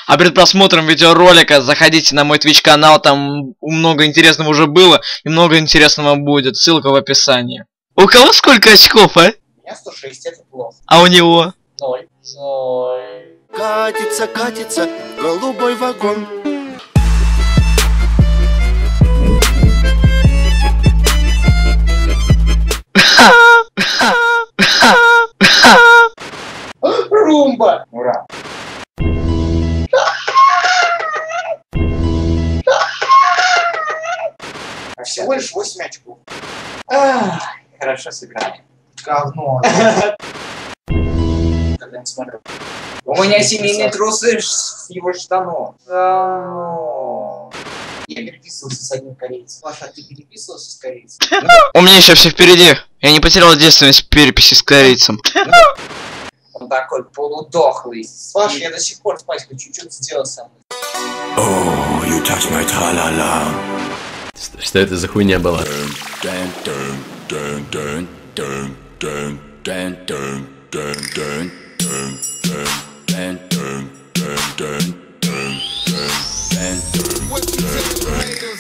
А перед просмотром видеоролика заходите на мой Twitch канал, там много интересного уже было и много интересного будет. Ссылка в описании. У кого сколько очков, а? У меня 106, это плохо. А у него? 0. 0. Катится, катится голубой вагон. Румба! Ура! А всего лишь 8 очков. Хорошо сыграли. Говно. Когда не смотрю. У меня семейные трусы с его штанов. Я переписывался с одним корейцем. Паша, ты переписывался с корейцем? У меня еще все впереди. Я не потерял действенность в переписи с корейцем. Он такой полудохлый. Паша, я до сих пор спать хочу, что ты сделал со мной? Oh, you touch my tra-la-la. Что это за хуйня была? What you